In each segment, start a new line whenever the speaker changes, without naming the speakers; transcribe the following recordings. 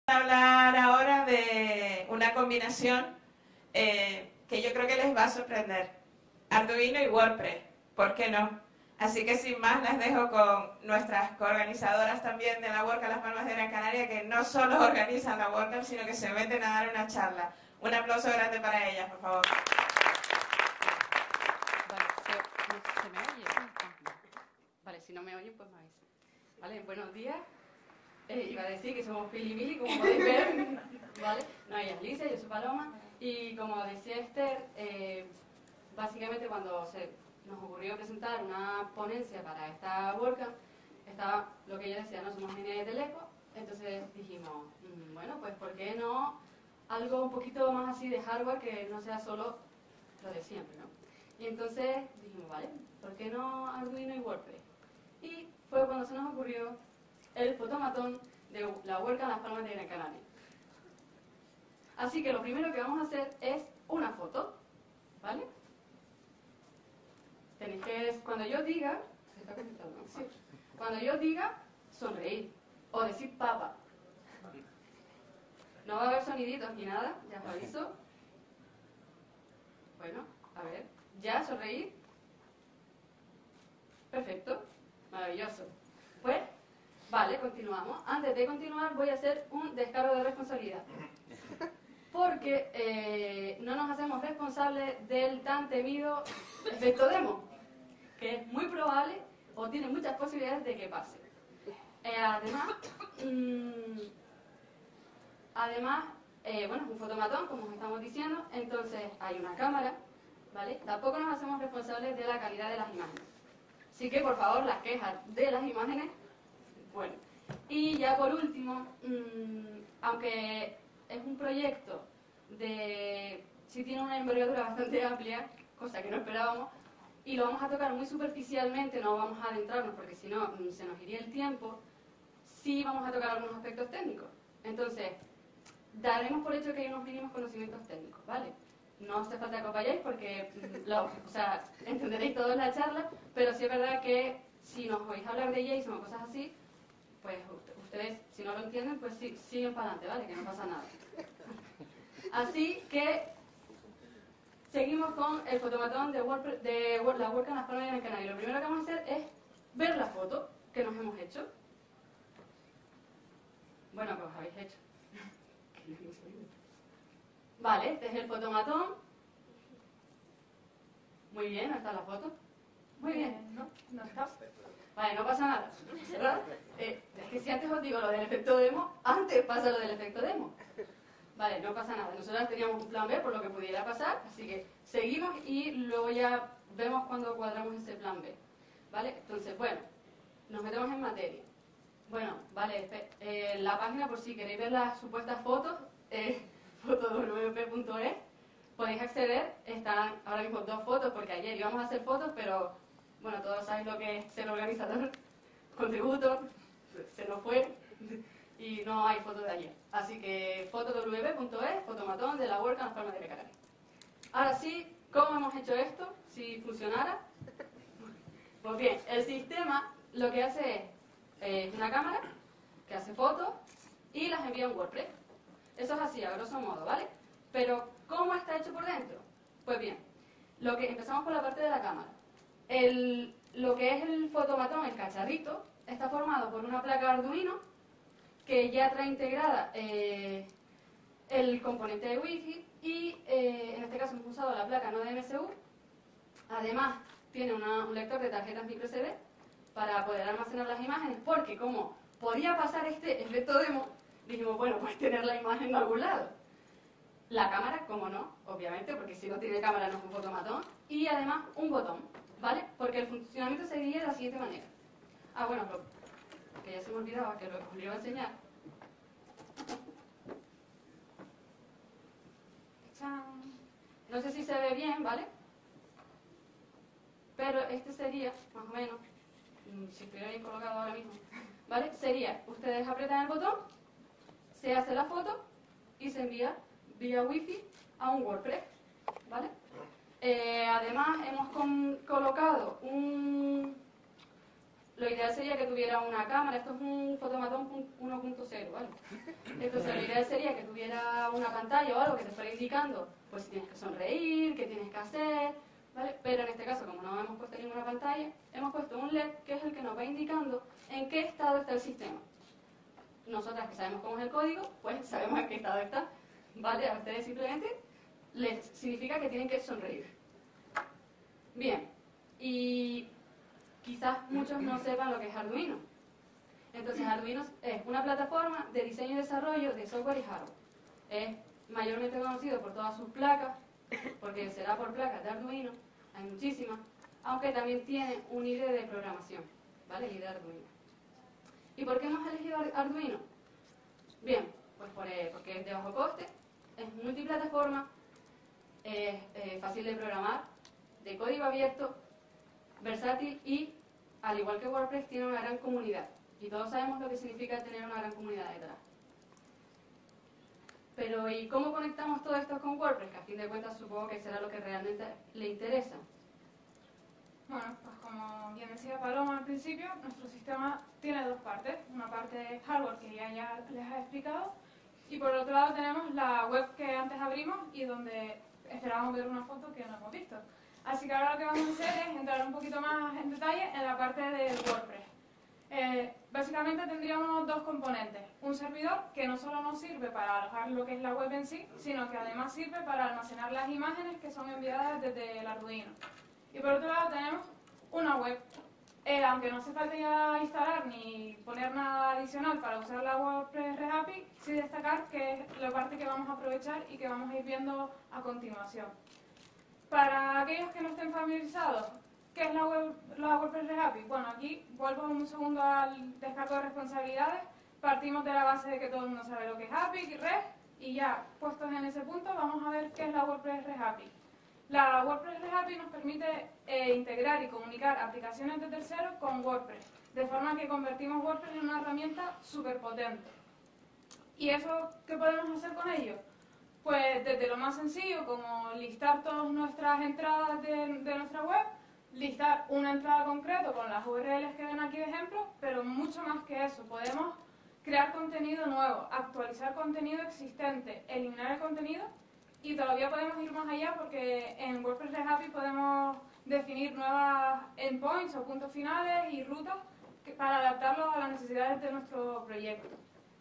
Hablar ahora de una combinación que yo creo que les va a sorprender. Arduino y WordPress, ¿por qué no? Así que sin más las dejo con nuestras coorganizadoras también de la WordCamp Las Palmas de Gran Canaria, que no solo organizan la WordCamp, sino que se meten a dar una charla. Un aplauso grande para ellas, por favor.
Vale, ¿se me oye? Vale, si no me oyen, pues me avisan. Vale, buenos días. Iba a decir que somos Pili y Mili, como podéis ver, ¿vale? No, ella es Alicia, yo soy Paloma, y como decía Esther, básicamente cuando nos ocurrió presentar una ponencia para esta WordCamp, estaba lo que ella decía, no somos líneas de teleco, entonces dijimos, bueno, pues ¿por qué no algo un poquito más así de hardware que no sea solo lo de siempre, ¿no? Y entonces dijimos, vale, ¿por qué no Arduino y WordPress? Y fue cuando se nos ocurrió el fotomatón de la WordCamp Las Palmas de Gran Canaria. Así que lo primero que vamos a hacer es una foto, ¿vale? Tenéis que, cuando yo diga, ¿se está conectando? Sí. Cuando yo diga, sonreír o decir papa. No va a haber soniditos ni nada, ya os aviso. Bueno, a ver, ¿ya sonreír? Perfecto, maravilloso. Pues, vale, continuamos. Antes de continuar voy a hacer un descargo de responsabilidad. Porque no nos hacemos responsables del tan temido efecto demo, que es muy probable o tiene muchas posibilidades de que pase. Además, bueno, es un fotomatón, como os estamos diciendo, entonces hay una cámara, ¿vale? Tampoco nos hacemos responsables de la calidad de las imágenes. Así que, por favor, las quejas de las imágenes, bueno. Y ya por último, aunque es un proyecto sí tiene una envergadura bastante amplia, cosa que no esperábamos, y lo vamos a tocar muy superficialmente, no vamos a adentrarnos porque si no se nos iría el tiempo, sí vamos a tocar algunos aspectos técnicos. Entonces, daremos por hecho que hay unos mínimos conocimientos técnicos, ¿vale? No hace falta que os vayáis porque entenderéis toda la charla, pero sí es verdad que si nos oís hablar de JSON o cosas así, pues ustedes, si no lo entienden, pues sí, siguen para adelante, ¿vale? Que no pasa nada. Así que seguimos con el fotomatón de la WordCamp Las Palmas de Gran Canaria. Lo primero que vamos a hacer es ver la foto que nos hemos hecho. Bueno, que os habéis hecho. Vale, este es el fotomatón. Muy bien, ¿no está la foto? Muy bien.
No está.
Vale, no pasa nada, ¿verdad? Es que si antes os digo lo del efecto demo, antes pasa lo del efecto demo. Vale, no pasa nada. Nosotros teníamos un plan B por lo que pudiera pasar, así que seguimos y luego ya vemos cuando cuadramos ese plan B. ¿Vale? Entonces, bueno, nos metemos en materia. Bueno, vale, la página, por si queréis ver las supuestas fotos, fotowp.es, podéis acceder. Están ahora mismo 2 fotos, porque ayer íbamos a hacer fotos, pero bueno, todos sabéis lo que es ser organizador, contributor, se nos fue y no hay fotos de ayer. Así que fotowp.es, fotomatón de la WordCamp Las Palmas de Gran Canaria. Ahora sí, ¿cómo hemos hecho esto? Si funcionara. Pues bien, el sistema lo que hace es una cámara que hace fotos y las envía a un WordPress. Eso es así, a grosso modo, ¿vale? Pero, ¿cómo está hecho por dentro? Pues bien, empezamos por la parte de la cámara. Lo que es el fotomatón, el cacharrito, está formado por una placa Arduino que ya trae integrada el componente de Wi-Fi y en este caso hemos usado la placa no de MSU. Además, tiene un lector de tarjetas micro SD para poder almacenar las imágenes, porque como podía pasar este efecto demo, dijimos, bueno, pues tener la imagen de algún lado. La cámara, como no, obviamente, porque si no tiene cámara no es un fotomatón, y además un botón, ¿vale? Porque el funcionamiento seguiría de la siguiente manera. Ah, bueno, que ya se me olvidaba que os lo iba a enseñar. ¡Chao! No sé si se ve bien, ¿vale? Pero este sería, más o menos, si estuviera bien colocado ahora mismo, ¿vale? Sería, ustedes apretan el botón, se hace la foto y se envía vía Wi-Fi a un WordPress, ¿vale? Además hemos colocado lo ideal sería que tuviera una cámara. Esto es un Photomaton 1.0, ¿vale? Entonces lo ideal sería que tuviera una pantalla o algo que te fuera indicando, pues si tienes que sonreír, qué tienes que hacer, ¿vale? Pero en este caso, como no hemos puesto ninguna pantalla, hemos puesto un LED que es el que nos va indicando en qué estado está el sistema. Nosotras que sabemos cómo es el código, pues sabemos en qué estado está, ¿vale? A ustedes simplemente les significa que tienen que sonreír. Bien, y quizás muchos no sepan lo que es Arduino. Entonces Arduino es una plataforma de diseño y desarrollo de software y hardware. Es mayormente conocido por todas sus placas, porque será por placas de Arduino, hay muchísimas, aunque también tiene un IDE de programación, ¿vale? El IDE de Arduino. ¿Y por qué hemos elegido Arduino? Bien, pues porque es de bajo coste, es multiplataforma, es fácil de programar, de código abierto, versátil y, al igual que WordPress, tiene una gran comunidad. Y todos sabemos lo que significa tener una gran comunidad detrás. Pero, ¿y cómo conectamos todo esto con WordPress? Que a fin de cuentas supongo que será lo que realmente le interesa.
Bueno, pues como bien decía Paloma al principio, nuestro sistema tiene dos partes. Una parte hardware que ya les he explicado, y por otro lado tenemos la web que antes abrimos y donde esperábamos ver una foto que no hemos visto. Así que ahora lo que vamos a hacer es entrar un poquito más en detalle en la parte del WordPress. Básicamente tendríamos dos componentes. Un servidor que no solo nos sirve para alojar lo que es la web en sí, sino que además sirve para almacenar las imágenes que son enviadas desde el Arduino. Y por otro lado tenemos una web. Aunque no hace falta ya instalar ni poner nada adicional para usar la WordPress RHappy, sí destacar que es la parte que vamos a aprovechar y que vamos a ir viendo a continuación. Para aquellos que no estén familiarizados, ¿qué es la WordPress RHappy? Bueno, aquí vuelvo un segundo al descargo de responsabilidades. Partimos de la base de que todo el mundo sabe lo que es API y REST, y ya puestos en ese punto vamos a ver qué es la WordPress RHappy. La WordPress RHappy nos permite integrar y comunicar aplicaciones de terceros con WordPress, de forma que convertimos WordPress en una herramienta súper potente. ¿Y eso qué podemos hacer con ello? Pues desde lo más sencillo, como listar todas nuestras entradas de nuestra web, listar una entrada concreta con las URLs que ven aquí de ejemplo, pero mucho más que eso. Podemos crear contenido nuevo, actualizar contenido existente, eliminar el contenido, y todavía podemos ir más allá porque en WordPress RHappy podemos definir nuevas endpoints o puntos finales y rutas para adaptarlos a las necesidades de nuestro proyecto.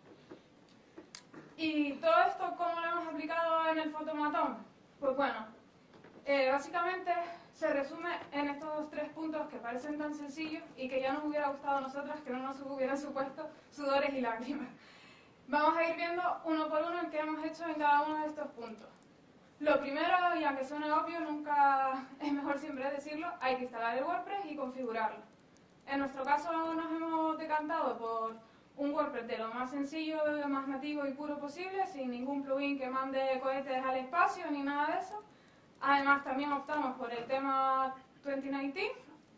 ¿Y todo esto cómo lo hemos aplicado en el Photomaton? Pues bueno, básicamente se resume en estos tres puntos que parecen tan sencillos y que ya nos hubiera gustado a nosotras que no nos hubieran supuesto sudores y lágrimas. Vamos a ir viendo uno por uno en qué hemos hecho en cada uno de estos puntos. Lo primero, y aunque suene obvio, nunca es mejor siempre decirlo, hay que instalar el WordPress y configurarlo. En nuestro caso nos hemos decantado por un WordPress de lo más sencillo, más nativo y puro posible, sin ningún plugin que mande cohetes al espacio ni nada de eso. Además también optamos por el tema 2019.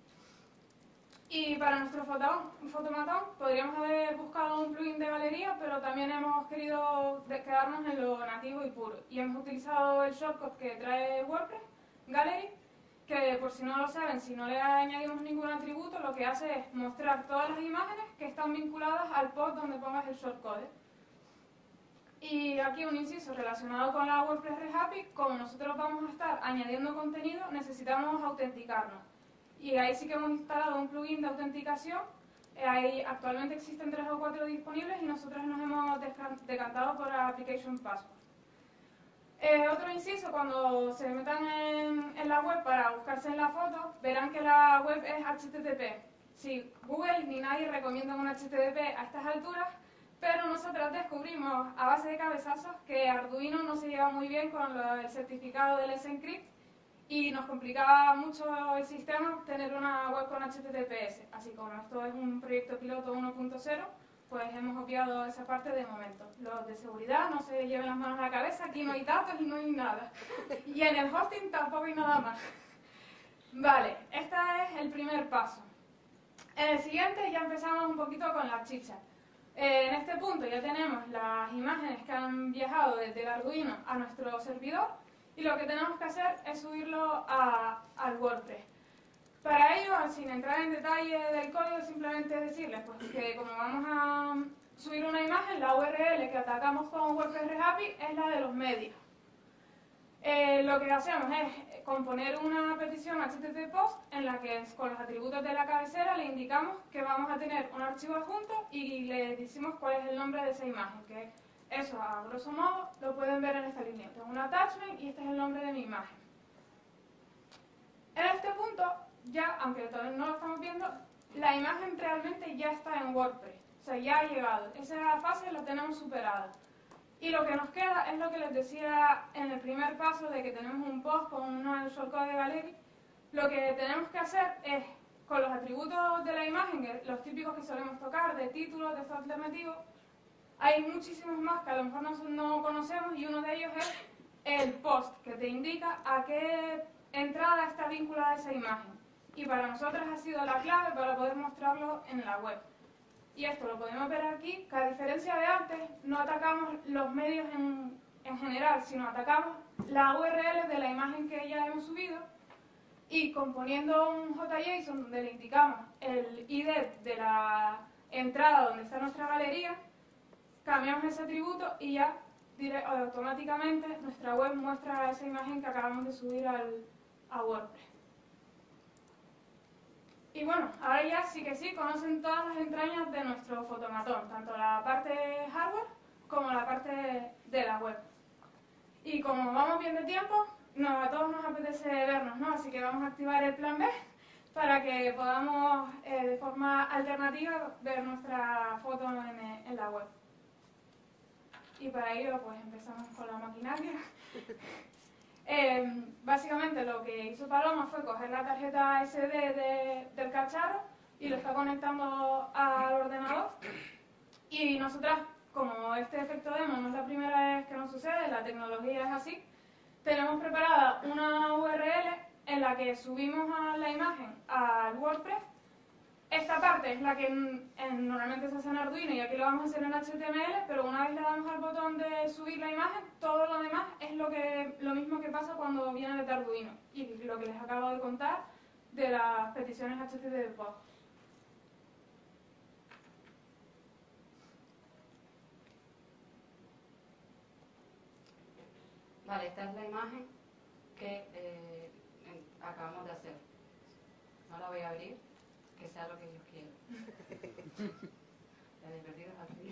Y para nuestro Photomaton podríamos haber buscado un plugin de galería, pero también hemos querido quedarnos en lo nativo y puro. Y hemos utilizado el shortcut que trae WordPress, Gallery, que por si no lo saben, si no le añadimos ningún atributo, lo que hace es mostrar todas las imágenes que están vinculadas al pod donde pongas el shortcode. Y aquí un inciso relacionado con la WordPress RHappy: como nosotros vamos a estar añadiendo contenido, necesitamos autenticarnos. Y ahí sí que hemos instalado un plugin de autenticación. Ahí actualmente existen 3 o 4 disponibles y nosotros nos hemos decantado por Application Passport. Otro inciso: cuando se metan en la web para buscarse en la foto, verán que la web es HTTP. Sí, Google ni nadie recomienda un HTTP a estas alturas, pero nosotros descubrimos a base de cabezazos que Arduino no se lleva muy bien con el certificado del Let's Encrypt y nos complicaba mucho el sistema tener una web con HTTPS. Así como esto es un proyecto piloto 1.0, pues hemos obviado esa parte de momento. Los de seguridad no se lleven las manos a la cabeza, aquí no hay datos y no hay nada. Y en el hosting tampoco hay nada más. Vale, este es el primer paso. En el siguiente ya empezamos un poquito con la chicha. En este punto ya tenemos las imágenes que han viajado desde el Arduino a nuestro servidor y lo que tenemos que hacer es subirlo al WordPress. Para ello, sin entrar en detalle del código, simplemente decirles pues, que como vamos a subir una imagen, la URL que atacamos con WordPress Rehappy es la de los medios. Lo que hacemos es componer una petición HTTP POST en la que con los atributos de la cabecera le indicamos que vamos a tener un archivo adjunto y le decimos cuál es el nombre de esa imagen, que eso a grosso modo lo pueden ver en esta línea. Tengo un attachment y este es el nombre de mi imagen. En este punto, ya, aunque todavía no lo estamos viendo, la imagen realmente ya está en WordPress, o sea, ya ha llegado. Esa fase la tenemos superada. Y lo que nos queda es lo que les decía en el primer paso de que tenemos un post con un shortcode de Galery. Lo que tenemos que hacer es, con los atributos de la imagen, los típicos que solemos tocar, de título, texto alternativo, hay muchísimos más que a lo mejor no conocemos y uno de ellos es el post, que te indica a qué entrada está vinculada esa imagen. Y para nosotros ha sido la clave para poder mostrarlo en la web. Y esto lo podemos ver aquí, que a diferencia de antes, no atacamos los medios en general, sino atacamos la URL de la imagen que ya hemos subido y componiendo un JSON donde le indicamos el ID de la entrada donde está nuestra galería, cambiamos ese atributo y ya automáticamente nuestra web muestra esa imagen que acabamos de subir a WordPress. Y bueno, ahora ya sí que sí conocen todas las entrañas de nuestro fotomatón, tanto la parte hardware como la parte de la web. Y como vamos bien de tiempo, a todos nos apetece vernos, ¿no? Así que vamos a activar el plan B para que podamos de forma alternativa ver nuestra foto en la web. Y para ello pues empezamos con la maquinaria. Básicamente lo que hizo Paloma fue coger la tarjeta SD del cacharro y lo está conectando al ordenador. Y nosotras, como este efecto demo no es la primera vez que nos sucede, la tecnología es así, tenemos preparada una URL en la que subimos la imagen al WordPress. Esta parte es la que normalmente se hace en Arduino y aquí lo vamos a hacer en HTML, pero una vez le damos al botón de subir la imagen, todo lo demás es lo mismo que pasa cuando viene de Arduino y lo que les acabo de contar de las peticiones HTTP POST.
Vale, esta es la imagen que acabamos de hacer. No la voy a abrir, que sea lo que Dios quiera. La divertido es al río.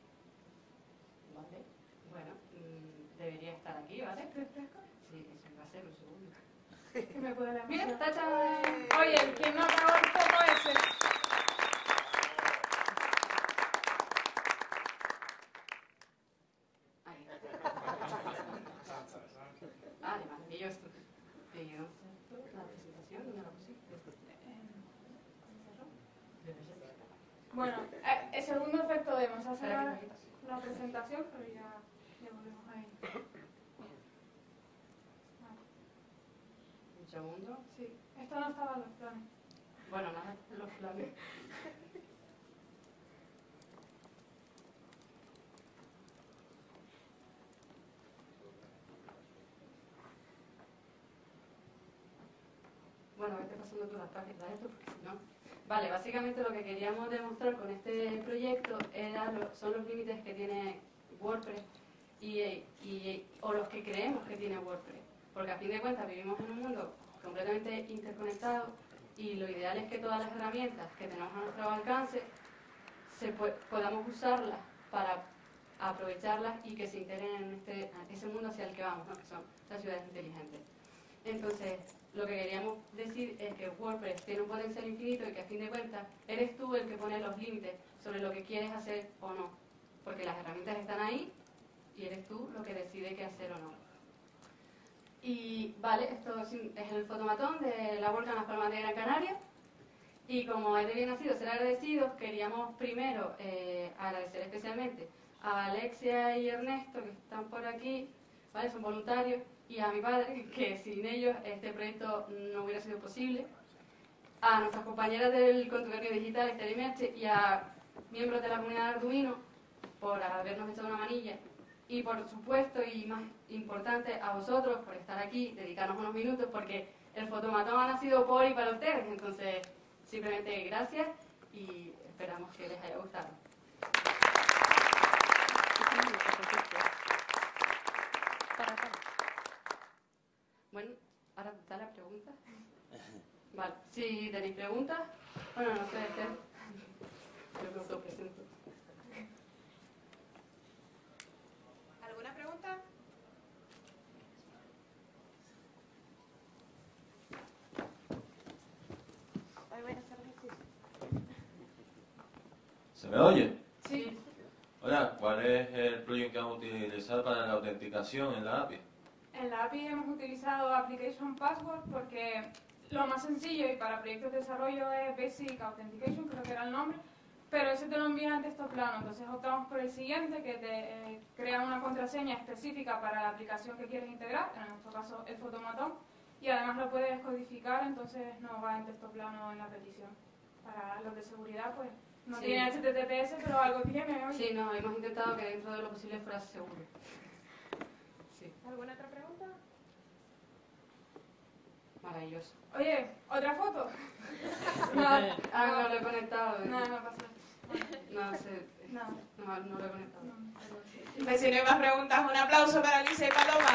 Vale, bueno, debería estar aquí, ¿vale? Sí, eso va a ser un segundo.
¿Qué me puede la
Mira,
mesa?
tacha.
Oye, ¿quién no acabó el foco ese?
Ahí. Vale, maravilloso. La presentación, ¿dónde la pusiste?
Bueno, el segundo efecto demo, se hace la presentación, pero ya volvemos ahí.
Un segundo.
Sí, esto no estaba en los planes.
Bueno, nada, los planes. Bueno, vete pasando tú las páginas de esto porque si no... Vale, básicamente lo que queríamos demostrar con este proyecto son los límites que tiene WordPress o los que creemos que tiene WordPress. Porque a fin de cuentas vivimos en un mundo completamente interconectado y lo ideal es que todas las herramientas que tenemos a nuestro alcance podamos usarlas para aprovecharlas y que se integren en ese mundo hacia el que vamos, ¿no? Que son las ciudades inteligentes. Entonces, lo que queríamos decir es que WordPress tiene un potencial infinito y que a fin de cuentas eres tú el que pone los límites sobre lo que quieres hacer o no. Porque las herramientas están ahí y eres tú lo que decide qué hacer o no. Y vale, esto es el fotomatón de la Volcan Las Palmas de Gran Canaria. Y como es de bien nacido ser agradecidos, queríamos primero agradecer especialmente a Alexia y Ernesto, que están por aquí, ¿vale? Son voluntarios, y a mi padre, que sin ellos este proyecto no hubiera sido posible, a nuestras compañeras del Contubernio Digital, Esther y Merche, y a miembros de la comunidad de Arduino por habernos echado una manilla, y por supuesto, y más importante, a vosotros por estar aquí, dedicarnos unos minutos, porque el fotomatón ha nacido por y para ustedes. Entonces, simplemente gracias y esperamos que les haya gustado. Bueno, ahora está la pregunta. Vale, si tenéis preguntas, bueno, no sé, yo me autopresento.
¿Alguna pregunta? Hoy voy a hacer ejercicio.
¿Se me oye?
Sí.
Hola, ¿cuál es el plugin que vamos a utilizar para la autenticación en la API?
En la API hemos utilizado Application Password porque lo más sencillo y para proyectos de desarrollo es Basic Authentication, creo que era el nombre, pero ese te lo envía en texto plano, entonces optamos por el siguiente que te crea una contraseña específica para la aplicación que quieres integrar, en nuestro caso el fotomatón, y además lo puedes codificar, entonces no va en texto plano en la petición. Para los de seguridad, pues no
Sí.
tiene HTTPS, pero algo tiene. Oye.
Sí, no, hemos intentado que dentro de lo posible fuera seguro. Sí,
¿Alguna otra pregunta?
maravilloso.
Oye, ¿otra foto?
No lo he conectado.
No, no pasa.
No sé.
No.
No lo he conectado.
No.
Pues si no hay más preguntas, un aplauso para Alicia y Paloma.